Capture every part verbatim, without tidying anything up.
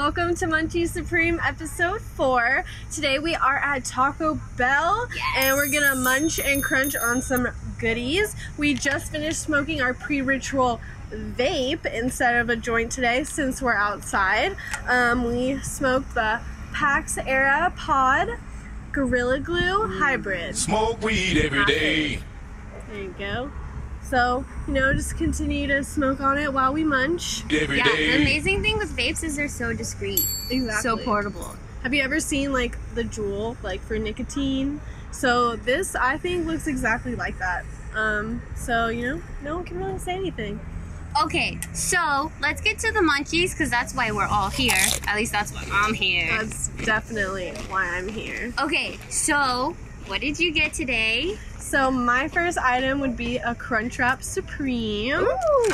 welcome to Munchies Supreme episode four. Today we are at Taco Bell, yes. and we're gonna munch and crunch on some goodies. We just finished smoking our pre-ritual vape instead of a joint today since we're outside. Um, we smoked the Pax Era Pod Gorilla Glue Hybrid. Smoke weed every day. There you go. So, you know, just continue to smoke on it while we munch. Every yeah, day. the amazing thing with vapes is they're so discreet. Exactly. So portable. Have you ever seen, like, the Juul, like, for nicotine? So this, I think, looks exactly like that. Um, so, you know, no one can really say anything. Okay, so let's get to the munchies because that's why we're all here. At least that's why I'm here. That's definitely why I'm here. Okay, so what did you get today? So my first item would be a Crunchwrap Supreme. Ooh.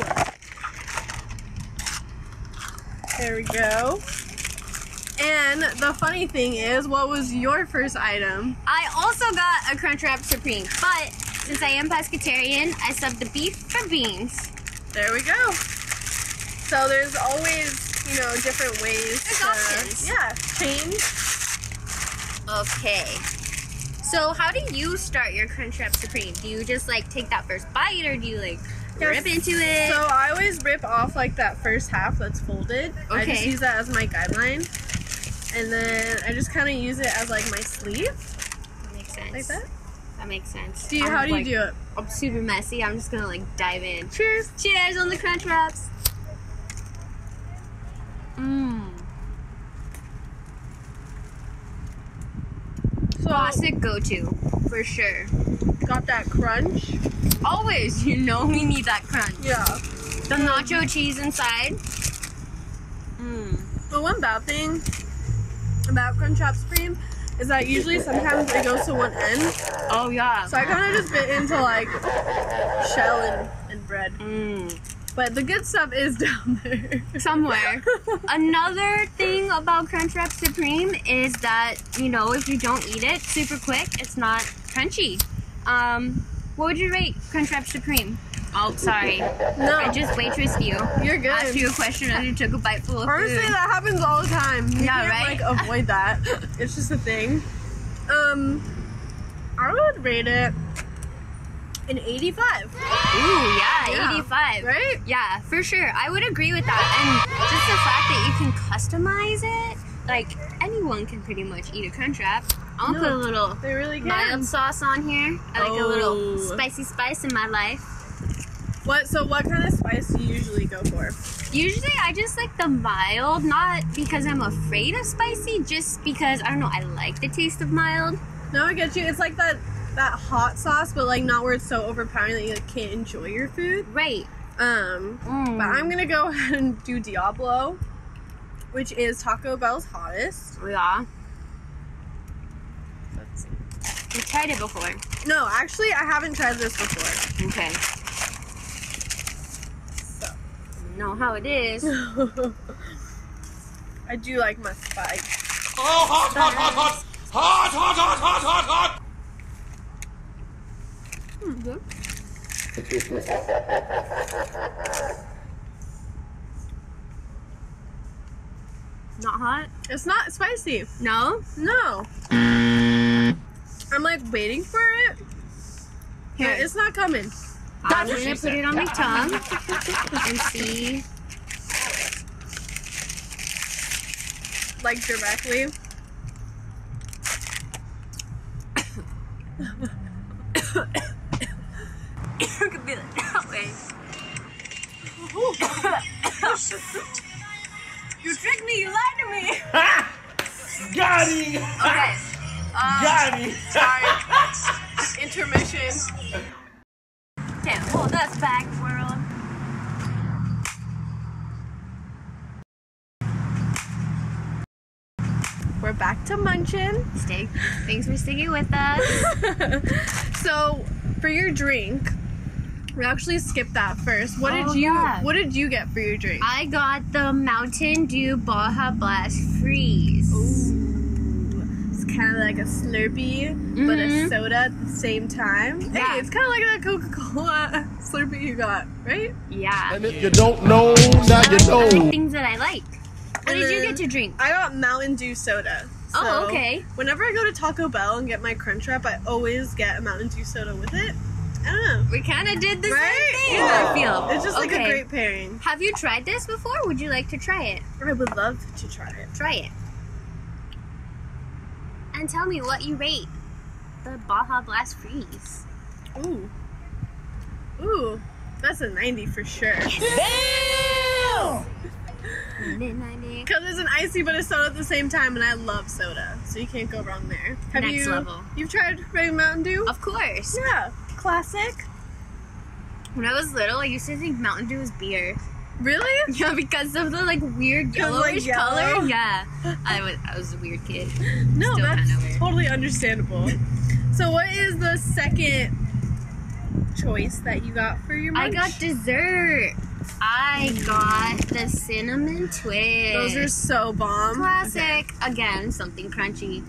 There we go. And the funny thing is, what was your first item? I also got a Crunchwrap Supreme, but since I am pescatarian, I subbed the beef for beans. There we go. So there's always, you know, different ways There's to options. yeah, change. Okay. So how do you start your Crunchwrap Supreme? Do you just like take that first bite or do you like Yes. rip into it? So I always rip off like that first half that's folded. I just Okay. use that as my guideline. And then I just kind of use it as like my sleeve. That makes sense. Like that. That makes sense. Do you, I'm, how do you like, do it? I'm super messy. I'm just gonna like dive in. Cheers. Cheers on the Crunch Wraps. Mmm. So Classic go-to for sure. got that crunch. Always, you know, we need that crunch. Yeah. The nacho cheese inside. Mmm. The one bad thing about Crunchwrap Supreme is that usually sometimes it goes to one end. Oh yeah. So I kind of just bit into like shell and, and bread. Mmm. But the good stuff is down there. Somewhere. Another thing about Crunchwrap Supreme is that, you know, if you don't eat it super quick, it's not crunchy. Um, what would you rate Crunchwrap Supreme? Oh, sorry. No, I just waitressed you. you're good. Asked you a question and you took a bite full of Honestly, food. that happens all the time. You Yeah, can't, right? like, avoid that. It's just a thing. Um, I would rate it an eighty-five. Ooh, yeah, Yeah. eighty-five. Right? Yeah, for sure. I would agree with that. And just the fact that you can customize it, like, anyone can pretty much eat a Crunchwrap. I'll No, put a little They really can. mild sauce on here. I like a little Oh. spicy spice in my life. What? So what kind of spice do you usually go for? Usually I just like the mild, not because I'm afraid of spicy, just because, I don't know, I like the taste of mild. No, I get you. It's like that that hot sauce, but like not where it's so overpowering that you like, can't enjoy your food. Right. Um, Mm. but I'm gonna go ahead and do Diablo, which is Taco Bell's hottest. Yeah. Let's see. We've tried it before. No, actually, I haven't tried this before. Okay. So. Know how it is. I do like my spice. Oh, hot, hot, hot, hot. Hot, hot, hot, hot, hot, hot. Hmm, good. Not hot? It's not spicy. No? No. I'm like waiting for it. Here. But it's not coming. I'm gonna put it on my tongue and see. Like directly. It could be that way. You tricked me, you lied to me. Got him. Okay. Um, Got him. Sorry. Intermission. Can't hold us back, world. We're back to munchin'. Stay. Thanks for sticking with us. So, for your drink, we actually skipped that first. What Oh, did you yeah. What did you get for your drink? I got the Mountain Dew Baja Blast Freeze. Ooh, it's kind of like a Slurpee, but a Mhm. soda at the same time. Yeah. Hey, it's kind of like that Coca-Cola Slurpee you got, right? Yeah. And if you don't know, now you I like know. things that I like. What And did you then get to drink? I got Mountain Dew soda. Oh, So okay. Whenever I go to Taco Bell and get my Crunchwrap, I always get a Mountain Dew soda with it. I don't know. We kind of did the Right? same thing, Yeah. I feel. It's just like Okay. a great pairing. Have you tried this before? Would you like to try it? I would love to try it. Try it. And tell me what you rate the Baja Blast Freeze. Ooh. Ooh. That's a ninety for sure. ninety. Because it's an icy but a soda at the same time, and I love soda, so you can't go wrong there. Have Next you, level. You've tried Red Mountain Dew? Of course. Yeah. Classic. When I was little, I used to think Mountain Dew was beer. Really? Yeah, because of the like weird 'Cause, like, yellowish yellow? color. Yeah. I was I was a weird kid. No, Still that's kinda weird. totally understandable. So what is the second choice that you got for your I munch? got dessert. I got the cinnamon twist. Those are so bomb. classic. Again, something crunchy.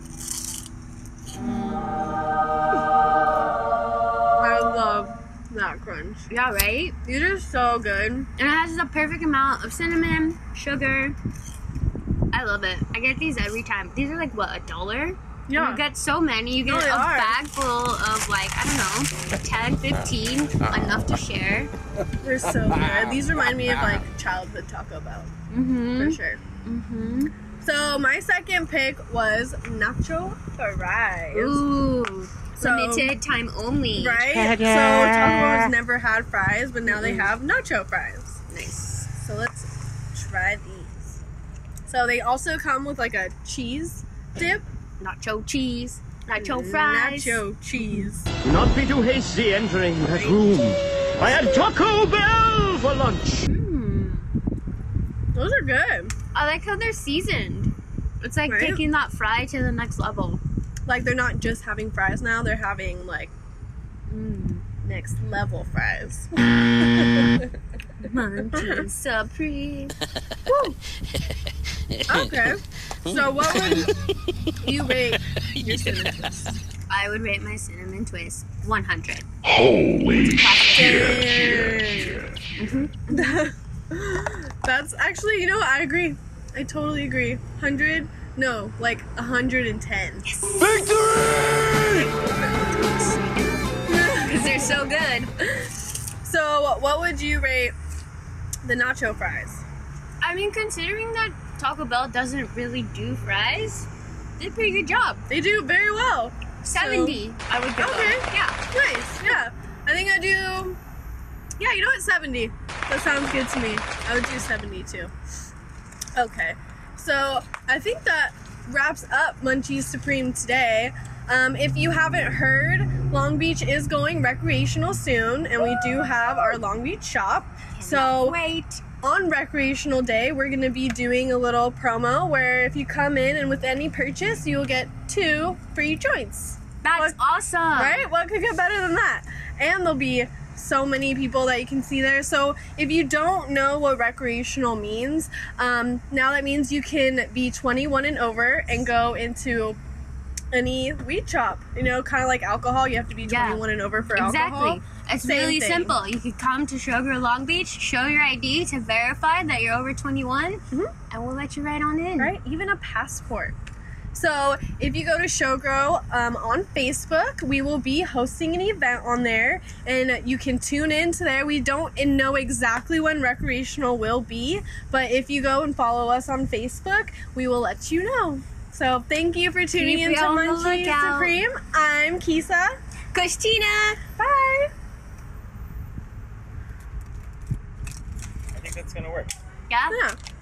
I love that crunch. Yeah, right? These are so good. And it has the perfect amount of cinnamon, sugar. I love it. I get these every time. These are like, what, a dollar? Yeah. You get so many. You get No, they a are. bag full of like, I don't know, ten, fifteen, enough to share. They're so good. These remind me of like childhood Taco Bell. Mm-hmm. For sure. Mm-hmm. So my second pick was nacho fries. Ooh. So- Limited time only. Right? So Taco Bell has never had fries, but now they have nacho fries. Nice. So let's try these. So they also come with like a cheese dip. Nacho cheese. Nacho fries. Nacho cheese. Do not be too hasty entering that room. I had Taco Bell for lunch. Mm. Those are good. I like how they're seasoned. It's like Right? taking that fry to the next level. Like they're not just having fries now, they're having like Mm. next level fries. Munchies Supreme. Okay. So what would you rate your cinnamon twist? I would rate my cinnamon twist one hundred. Holy Dang. That's actually, you know what, I agree. I totally agree. one hundred? No, like one hundred ten. victory! Because they're so good. So what would you rate the nacho fries? I mean, considering that Taco Bell doesn't really do fries, they did a pretty good job. They do very well. seventy, I would give Okay. them. Yeah. Nice, yeah. I think I do, yeah, you know what, seventy. That sounds good to me. I would do seventy too. Okay, so I think that wraps up Munchies Supreme today. Um, if you haven't heard, Long Beach is going recreational soon, and we do have our Long Beach shop. So Wait. on recreational day, we're going to be doing a little promo where if you come in and with any purchase, you will get two free joints. That's What- awesome. Right? What could get better than that? And there'll be so many people that you can see there. So if you don't know what recreational means, um, now that means you can be twenty-one and over and go into any weed shop. You know, kind of like alcohol, you have to be Yeah. twenty-one and over for Exactly. alcohol. It's Same really thing. simple. You could come to ShowGrow Long Beach, show your I D to verify that you're over twenty-one, Mhm. and we'll let you right on in. Right? Even a passport. So if you go to ShowGrow um, on Facebook, we will be hosting an event on there, and you can tune in to there. We don't know exactly when recreational will be, but if you go and follow us on Facebook, we will let you know. So thank you for tuning Keep in to on the Munchies lookout. Supreme. I'm Kisa. Christina! Bye. I think that's gonna work. Yeah? Yeah.